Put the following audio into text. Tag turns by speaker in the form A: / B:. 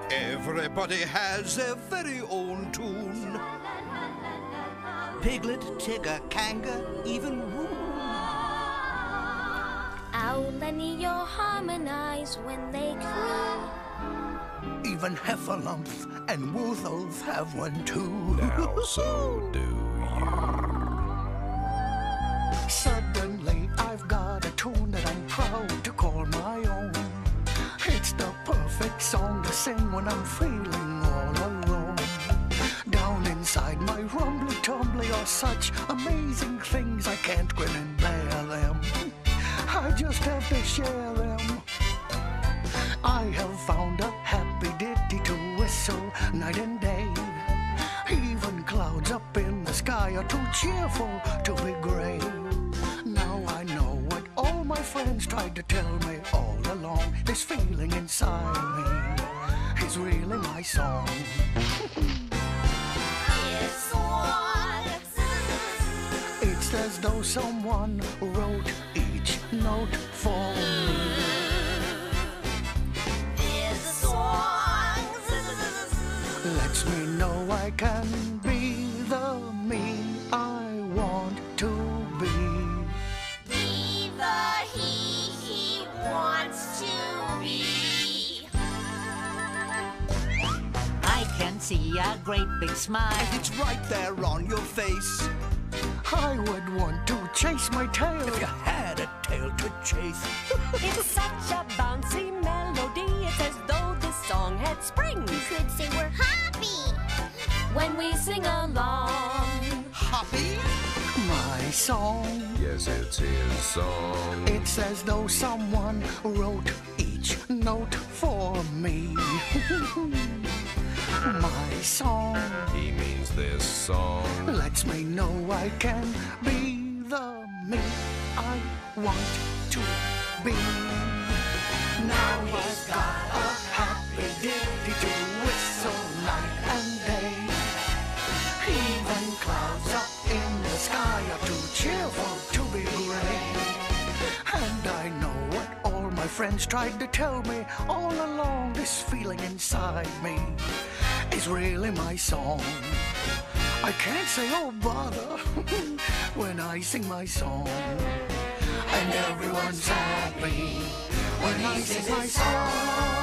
A: Everybody has their very own tune. Piglet, Tigger, Kanga, even Roo.
B: Owl and Eeyore harmonize when they croon.
C: Even Heffalump and Woozles have one too.
D: Now so do you.
C: Suddenly I've got a tune that I'm proud to call my own. It's the perfect song to sing when I'm feeling all alone. Down inside my rumbly-tumbly are such amazing things I can't grin and bear them. I just have to share them. I have found a happy ditty to whistle night and day. Even clouds up in the sky are too cheerful to be gray. Now I know what all my friends tried to tell me all along. This feeling inside me is really my song. It's as though someone wrote each note for me. Lets me know I can be the me I want to be.
B: Be the he wants to be.
E: I can see a great big smile.
A: It's right there on your face.
C: I would want to chase my tail
A: If you had a tail to chase.
F: It's such a bouncy melody. It's as though this song had springs.
B: You could say we're happy
F: When we sing along,
A: Hoppy?
C: my song.
D: Yes, it's his song.
C: It's as though someone wrote each note for me. My song
D: He means this song.
C: lets me know I can be the me I want to be. Now I've got a happy ditty to whistle night and day. Even clouds up in the sky are too cheerful to be gray. And I know what all my friends tried to tell me all along. This feeling inside me is really my song. I can't say, oh bother, when I sing my song. And everyone's happy when I sing my song.